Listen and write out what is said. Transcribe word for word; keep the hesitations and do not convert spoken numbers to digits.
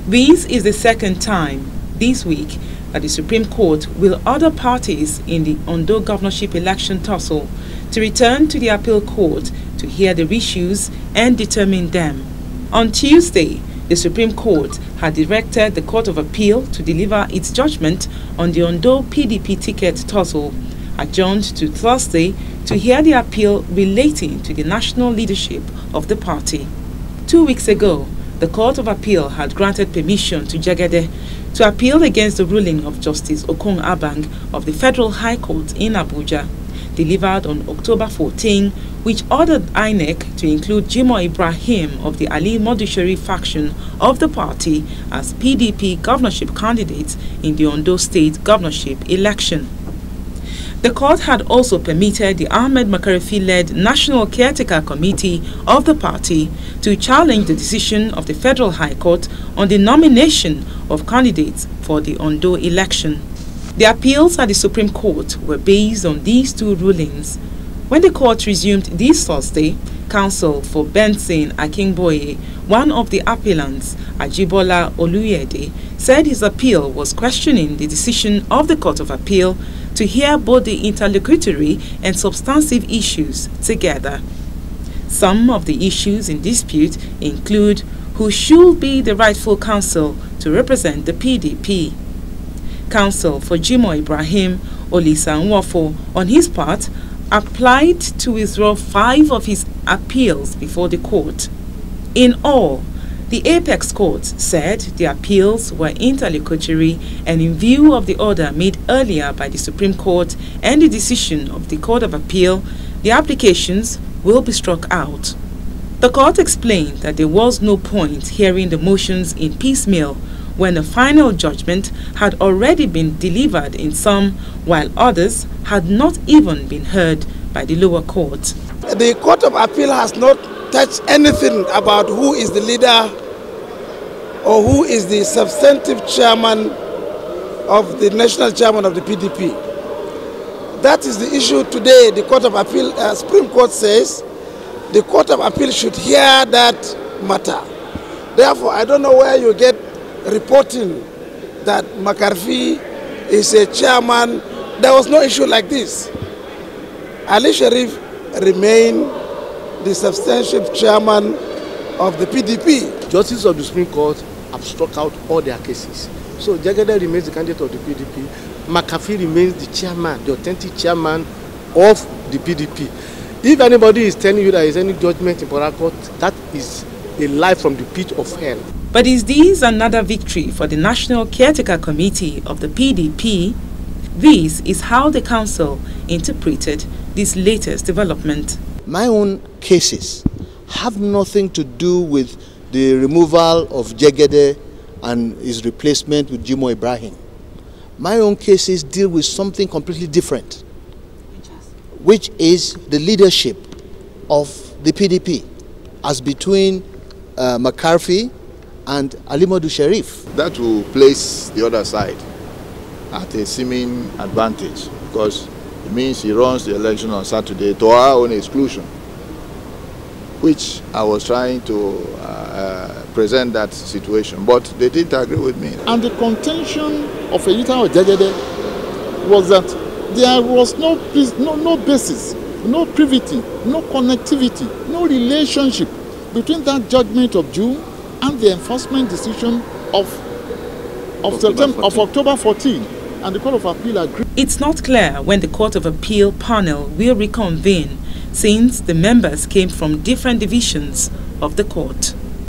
This is the second time this week that the Supreme Court will order parties in the Ondo governorship election tussle to return to the appeal court to hear the issues and determine them. On Tuesday, the Supreme Court had directed the Court of Appeal to deliver its judgment on the Ondo P D P ticket tussle, adjourned to Thursday to hear the appeal relating to the national leadership of the party. Two weeks ago, the Court of Appeal had granted permission to Jegede to appeal against the ruling of Justice Okon Abang of the Federal High Court in Abuja, delivered on October fourteenth, which ordered I N E C to include Jimoh Ibrahim of the Ali Modu Sharif faction of the party as P D P governorship candidate in the Ondo State governorship election. The court had also permitted the Ahmed Makarfi-led National Caretaker Committee of the party to challenge the decision of the Federal High Court on the nomination of candidates for the Ondo election. The appeals at the Supreme Court were based on these two rulings. When the court resumed this Thursday, counsel for Benson Akingboye, one of the appellants, Ajibola Oluyede, said his appeal was questioning the decision of the Court of Appeal to hear both the interlocutory and substantive issues together. Some of the issues in dispute include who should be the rightful counsel to represent the P D P. Counsel for Jimoh Ibrahim, Olisa Nwofo, on his part, applied to withdraw five of his appeals before the court. In all, the Apex Court said the appeals were interlocutory, and in view of the order made earlier by the Supreme Court and the decision of the Court of Appeal, the applications will be struck out. The court explained that there was no point hearing the motions in piecemeal when the final judgment had already been delivered in some, while others had not even been heard by the lower court. The Court of Appeal has not touched anything about who is the leader or who is the substantive chairman of the national chairman of the P D P. That is the issue today. The Court of Appeal, uh, Supreme Court says the Court of Appeal should hear that matter. Therefore, I don't know where you get reporting that Makarfi is a chairman. There was no issue like this. Ali Sharif remained the substantive chairman of the P D P. Justices of the Supreme Court have struck out all their cases. So Jegede remains the candidate of the P D P. Makarfi remains the chairman, the authentic chairman of the P D P. If anybody is telling you there is any judgment in Port Harcourt, that is a lie from the pit of hell. But is this another victory for the National Caretaker Committee of the P D P? This is how the council interpreted this latest development. My own cases have nothing to do with the removal of Jegede and his replacement with Jimoh Ibrahim. My own cases deal with something completely different, which is the leadership of the P D P as between uh, Makarfi and Ali Modu Sharif. That will place the other side at a seeming advantage, because it means he runs the election on Saturday to our own exclusion, which I was trying to uh, uh, present that situation, but they didn't agree with me. And the contention of Eyitayo Jegede was that there was no, no, no basis, no privity, no connectivity, no relationship between that judgment of June and the enforcement decision of, of, September, of October fourteenth. And the Court of Appeal agreed. It's not clear when the Court of Appeal panel will reconvene, since the members came from different divisions of the court.